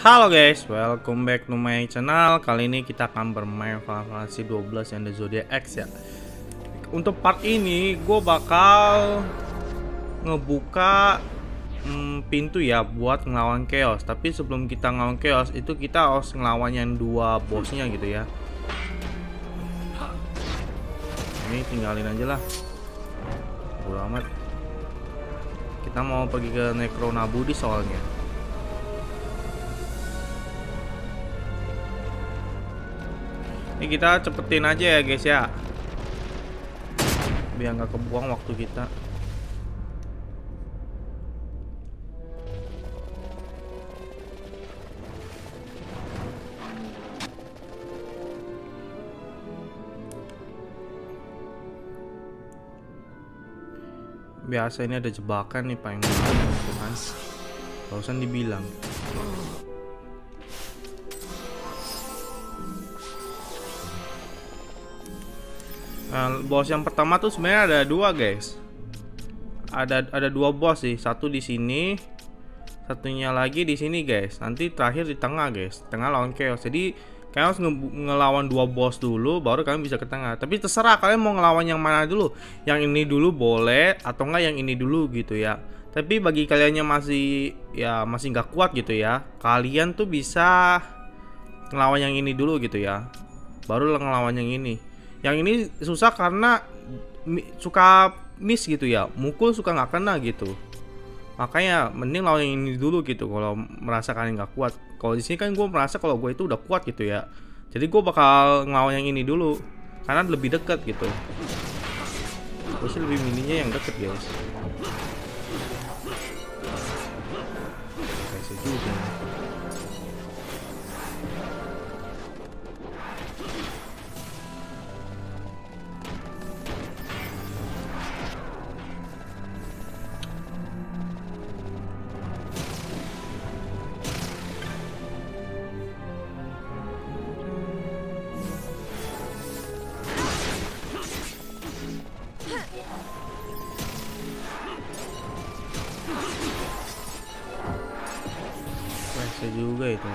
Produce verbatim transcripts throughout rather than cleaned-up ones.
Halo guys, welcome back to my channel. Kali ini kita akan bermain Final Fantasy dua belas yang The Zodiac X ya. Untuk part ini gue bakal ngebuka hmm, pintu ya buat ngelawan Chaos. Tapi sebelum kita ngelawan Chaos itu kita harus ngelawan yang dua bosnya gitu ya. Ini tinggalin aja lah, bodo amat. Kita mau pergi ke Necronabudis soalnya. Ini kita cepetin aja ya guys ya, biar nggak kebuang waktu kita. Biasa ini ada jebakan nih paling gitu kan, gak usah dibilang. Nah, bos yang pertama tuh sebenarnya ada dua guys. Ada ada dua bos sih, satu di sini, satunya lagi di sini guys. Nanti terakhir di tengah guys, tengah lawan Chaos. Jadi kalian harus nge ngelawan dua bos dulu, baru kalian bisa ke tengah. Tapi terserah kalian mau ngelawan yang mana dulu. Yang ini dulu boleh, atau enggak yang ini dulu gitu ya. Tapi bagi kalian yang masih ya masih nggak kuat gitu ya, kalian tuh bisa ngelawan yang ini dulu gitu ya, baru ngelawan yang ini. Yang ini susah karena suka miss gitu ya, mukul suka nggak kena gitu. Makanya mending lawan yang ini dulu gitu kalau merasa kalian nggak kuat. Kalau di sini kan gue merasa kalau gue itu udah kuat gitu ya, jadi gue bakal ngelawan yang ini dulu karena lebih deket gitu. Gue sih lebih milihnya yang deket guys. Kayak juga. Bisa juga itu.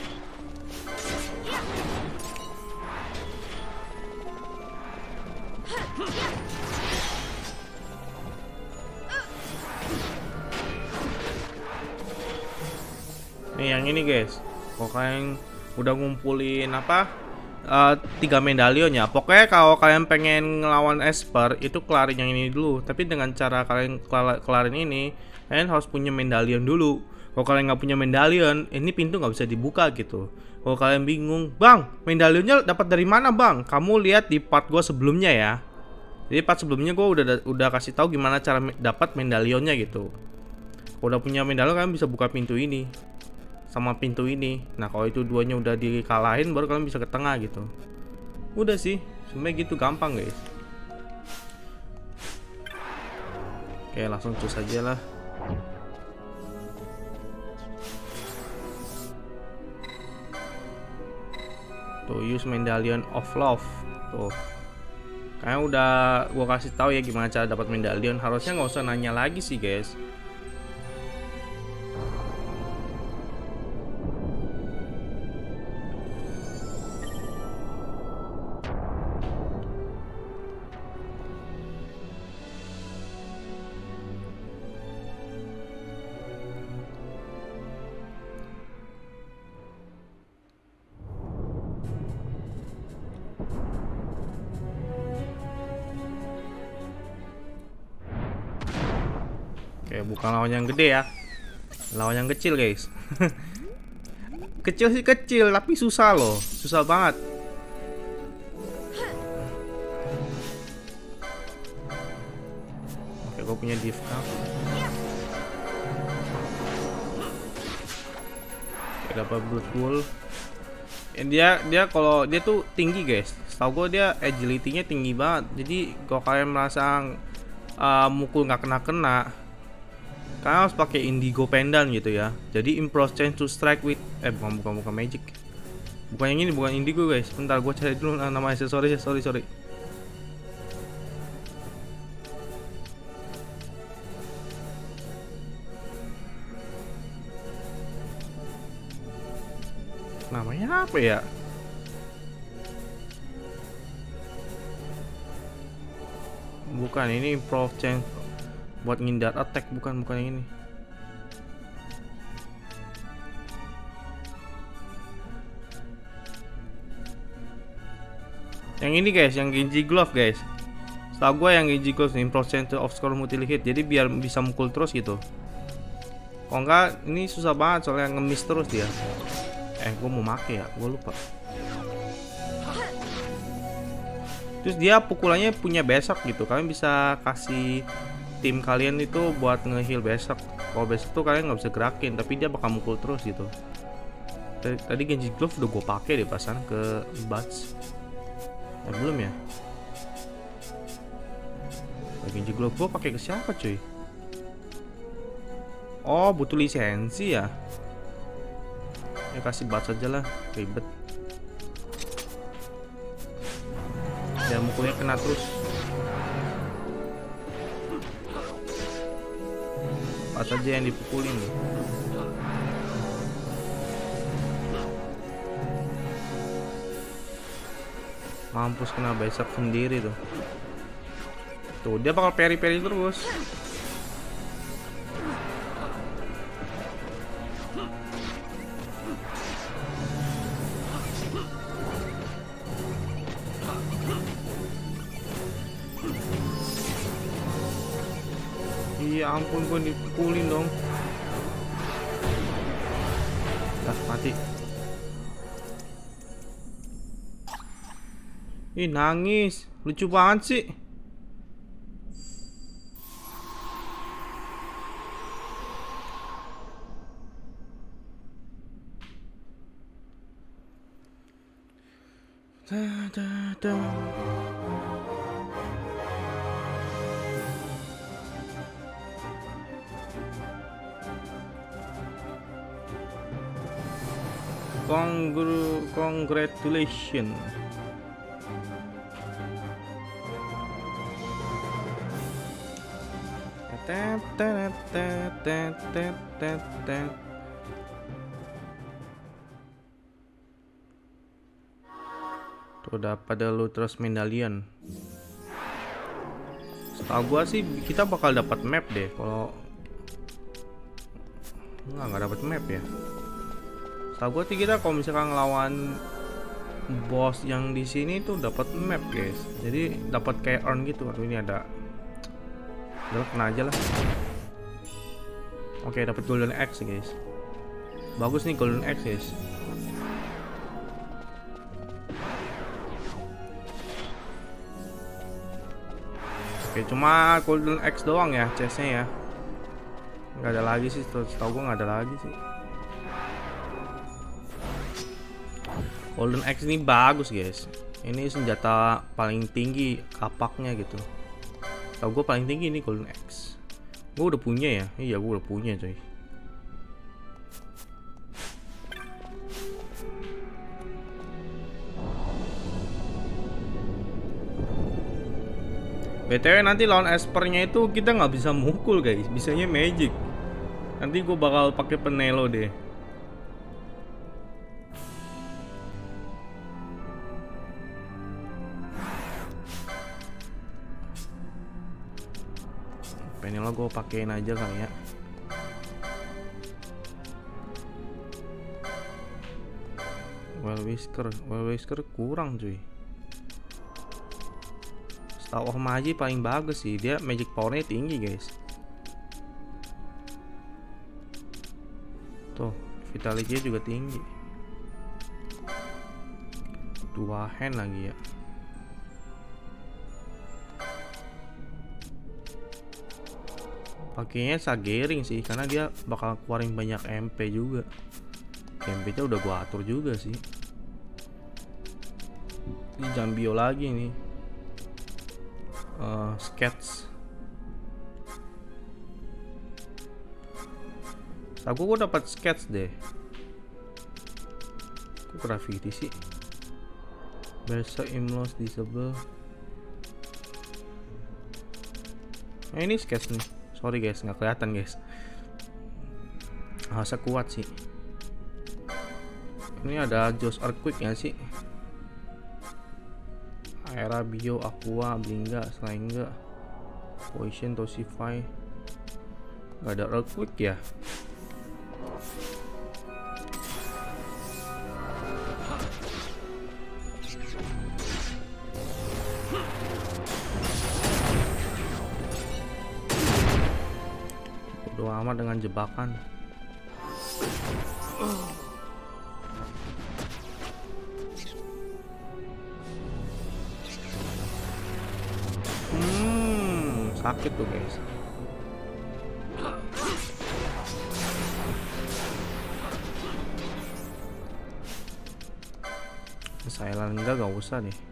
Nih yang ini guys, kalau kalian udah ngumpulin apa uh, tiga medalion ya, pokoknya kalau kalian pengen ngelawan Esper itu kelarin yang ini dulu. Tapi dengan cara kalian kelarin ini, kalian harus punya medalion dulu. Kalau kalian nggak punya medalion, ini pintu nggak bisa dibuka gitu. Kalau kalian bingung, bang, medalionnya dapat dari mana bang? Kamu lihat di part gue sebelumnya ya. Jadi part sebelumnya gue udah udah kasih tahu gimana cara me dapat medalionnya gitu. Kalau udah punya medalion, kalian bisa buka pintu ini sama pintu ini. Nah kalau itu duanya udah dikalahin, baru kalian bisa ke tengah gitu. Udah sih, sebenarnya gitu, gampang guys. Oke, langsung cus aja lah. Tuh, use medallion of love. Tuh, kayaknya udah gua kasih tahu ya gimana cara dapat medallion. Harusnya nggak usah nanya lagi sih guys. Oke, bukan lawan yang gede ya, lawan yang kecil guys. Kecil sih kecil, tapi susah loh, susah banget. Oke, gue punya Divka. Oke, dapat Blood Bowl. Dia dia kalau dia tuh tinggi guys, setahu gue dia agility-nya tinggi banget. Jadi kalau kalian merasa uh, mukul nggak kena-kena, kalian harus pakai indigo pendant gitu ya. Jadi improve chance to strike with eh bukan bukan bukan magic. Bukan yang ini, bukan indigo guys. Bentar gue cari dulu nama aksesorisnya. Sorry sorry. Namanya apa ya? Bukan, ini improve chance buat ngindar attack, bukan bukan yang ini. Yang ini guys, yang Genji Glove guys. Setahu gue yang Genji Glove improve chance of score multi hit, jadi biar bisa mukul terus gitu. Kalau enggak ini susah banget soalnya ngemis terus dia. Eh, gue mau make ya, gue lupa. Terus dia pukulannya punya besok gitu. Kalian bisa kasih tim kalian itu buat nge-heal besok. Kalau besok tuh kalian nggak bisa gerakin, tapi dia bakal mukul terus gitu. Tadi Genji Glove udah gue pakai deh pasan ke Bats. Eh, belum ya? Genji Glove gue pakai ke siapa cuy? Oh, butuh lisensi ya? Ya kasih Bats aja lah, ribet. Biar mukulnya kena terus. Bats aja yang dipukulin nih. Mampus kena besok sendiri tuh. Tuh dia bakal peri-peri terus. Iya ampun, gue dipukulin dong. Dah mati. Ih nangis, lucu banget sih. Da, da, da. Congr congratulations. Tet tet tet tet tet tet tet. Tuh udah pada lu terus medallion. Setahu gua sih kita bakal dapat map deh kalau nggak nggak dapat map ya. Setahu gua sih kita kalau misalkan ngelawan bos yang di sini tuh dapat map guys. Jadi dapat kayak earn gitu. Aduh ini ada. Udah kena aja lah. Oke dapat golden axe guys. Bagus nih golden axe guys. Oke cuma golden axe doang ya chestnya ya. Nggak ada lagi sih. Setahu gua nggak ada lagi sih. Golden axe ini bagus guys. Ini senjata paling tinggi kapaknya gitu. Tau gue paling tinggi nih golden axe. Gue udah punya ya. Iya gue udah punya coy. B T W nanti lawan Espernya itu kita nggak bisa mukul guys. Bisanya magic. Nanti gue bakal pakai Penelo deh. Penelo gue pakein aja kali ya. Well Whisker, Well Whisker kurang cuy. Star of Magi paling bagus sih, dia magic powernya tinggi guys. Tuh, vitality juga tinggi. Dua hand lagi ya. Pakainya Sagering sih karena dia bakal keluarin banyak M P juga. M P-nya udah gua atur juga sih. Ini Jambio lagi nih. Uh, sketch. Aku gua dapat sketch deh. Kok graffiti sih? Bersa Imlos disable. Nah, ini sketch nih. Sorry guys, nggak kelihatan guys. Harusnya kuat sih. Ini ada Jaws Earthquake ya sih? Aera, Bio, Aqua, Blinga, Slangga, Poison, Tosify. Gak ada Earthquake ya? Bodo amat dengan jebakan. Hmm, sakit tuh guys. Silent enggak, gak usah deh.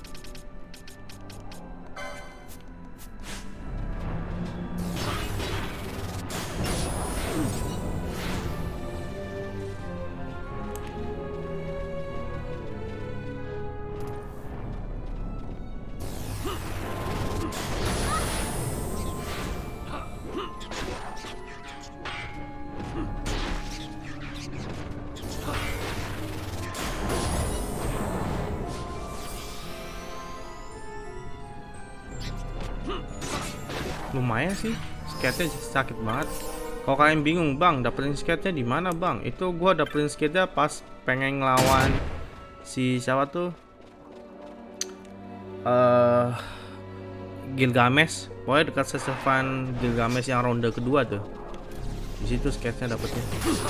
Lumayan sih, skate-nya sakit banget. Kalau kalian bingung, bang, dapetin skate-nya di mana, bang? Itu gua dapetin skate-nya pas pengen ngelawan si siapa tuh? Eh uh, Gilgamesh. Pokoknya dekat sesevan Gilgamesh yang ronde kedua tuh. Di situ skate-nya dapetnya.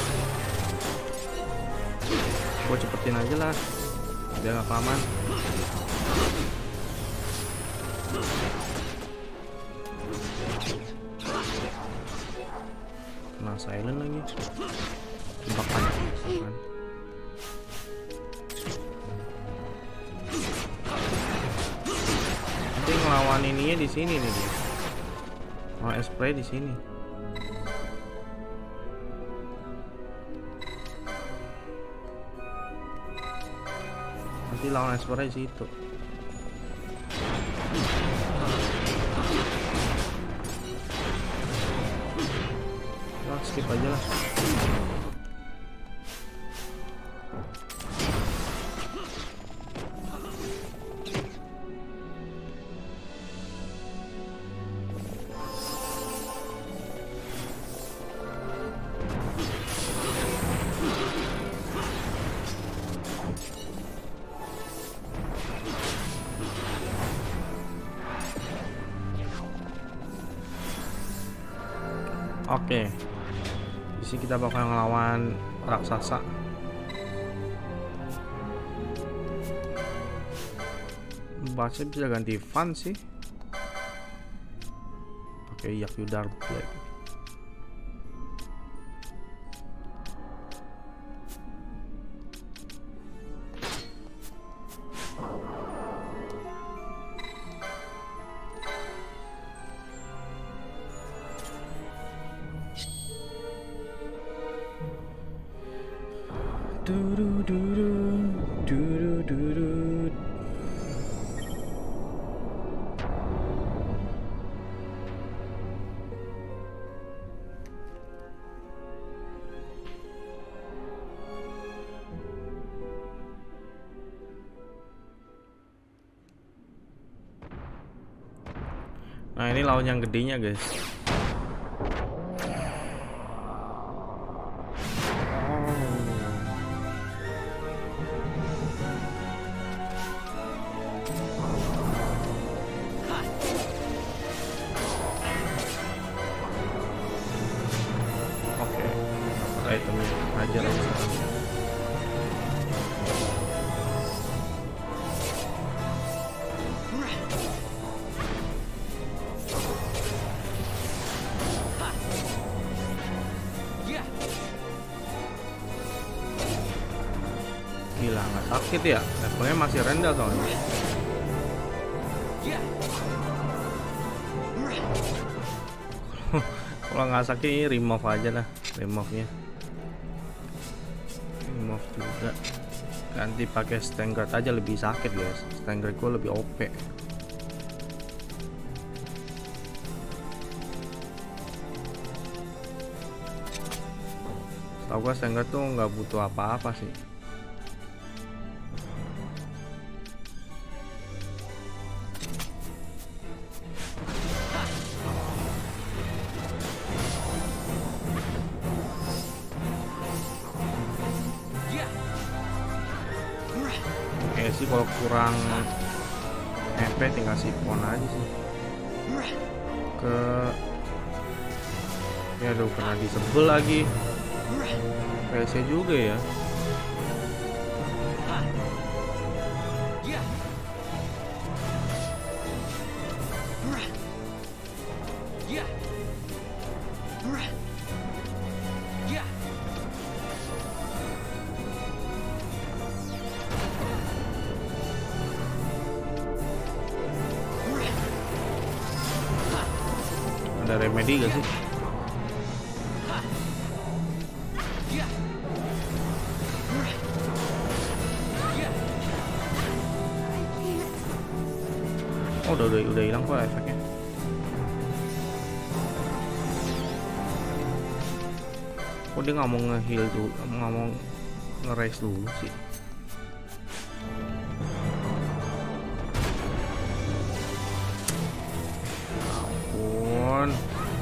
Gua cepetin aja lah, biar gak kelamaan. Nah, silent lagi. Jebakan kan. Nanti ngelawan ininya di sini nih dia. Oh, spray di sini. Nanti lawan spray di situ. Skip aja lah. Oke. Di sini kita bakal ngelawan raksasa. Baca bisa ganti fun sih. Pakai Yakyudar Black. Duru duru duru duru. Nah, ini lawan yang gedenya, guys. Item aja lah sekarang. Gila, nggak sakit ya? Levelnya masih rendah soalnya. Kalau nggak sakit ini remove aja lah, remove nya. Remove juga. Ganti pakai Stangard aja, lebih sakit guys. Stangard gue lebih O P. Tahu gue Stangard tuh nggak butuh apa-apa sih. Pasti kalau kurang M P tinggal sipon aja sih. Ke ya aduh, kena disebel lagi. P C juga ya. Ada remedi gak sih? Oh, udah udah udah hilang kok efeknya. Kok dia nggak mau nge-heal dulu, nggak mau nge-raise dulu sih? Ampun.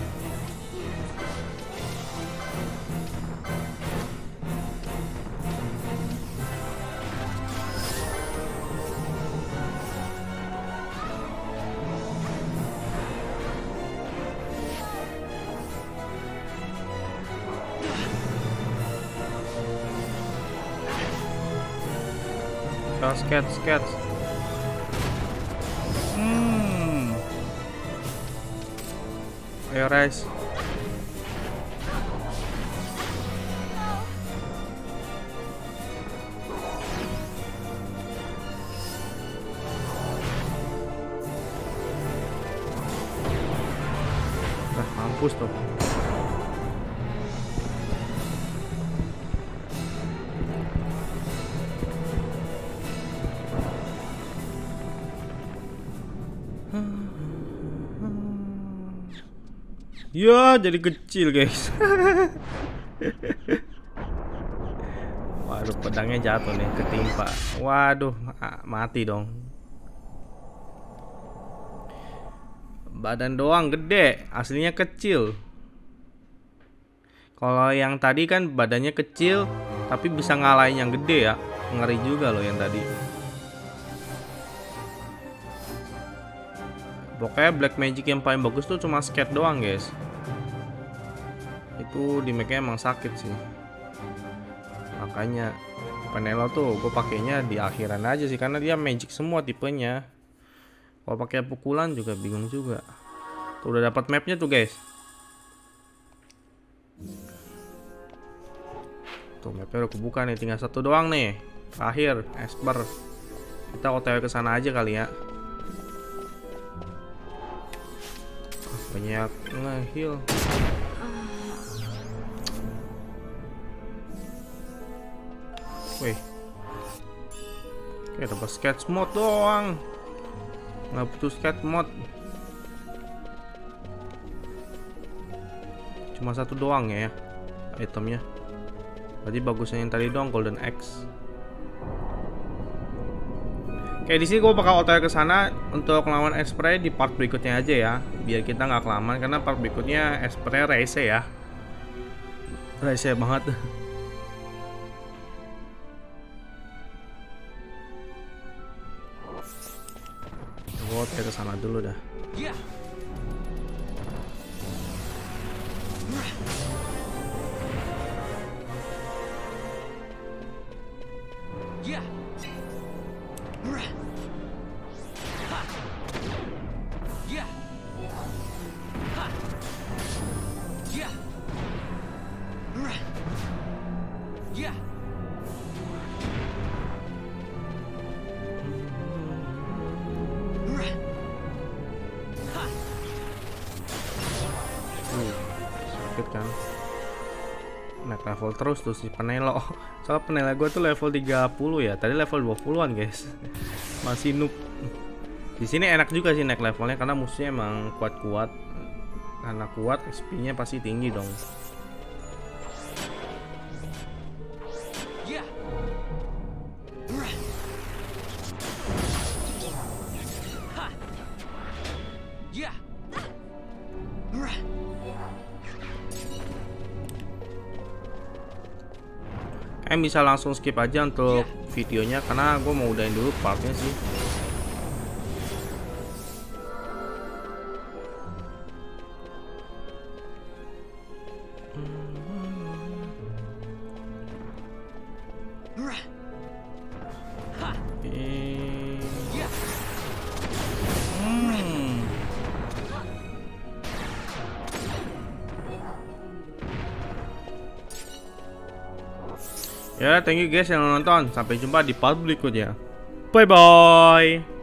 Sketch, sketch. Hmm. Ayo, rise. Nah, mampus tuh. Ya, jadi kecil, guys. Waduh, pedangnya jatuh nih, ketimpa. Waduh, mati dong. Badan doang gede, aslinya kecil. Kalau yang tadi kan badannya kecil, tapi bisa ngalahin yang gede ya. Ngeri juga loh yang tadi. Pokoknya black magic yang paling bagus tuh cuma skate doang, guys. Itu di make-nya emang sakit sih. Makanya Penelo tuh gue pakainya di akhiran aja sih, karena dia magic semua tipenya. Kalau pakai pukulan juga bingung juga. Tuh udah dapat mapnya tuh, guys. Tuh mapnya udah kebuka nih, tinggal satu doang nih. Terakhir, Esper. Kita O T W ke sana aja kali ya. Banyak nge-heal. Wih, kayak dapat sketch mode doang, nggak butuh sketch mode. Cuma satu doang ya itemnya. Berarti bagusnya yang tadi doang, Golden Axe. Oke, di sini gue bakal O T W ke sana untuk lawan Esprit di part berikutnya aja ya, biar kita nggak kelamaan, karena part berikutnya Esprit rese ya, rese banget. Gue O T W ke sana dulu dah. Kan naik level terus tuh si Penelo. Soalnya Penelo gue tuh level tiga puluh ya, tadi level dua puluhan, guys. Masih noob. Di sini enak juga sih naik levelnya, karena musuhnya emang kuat-kuat. Karena kuat, X P-nya pasti tinggi dong. Eh bisa langsung skip aja untuk videonya karena gue mau udahin dulu partnya sih. Hmm. Ya, thank you guys yang nonton. Sampai jumpa di part berikutnya. Bye bye.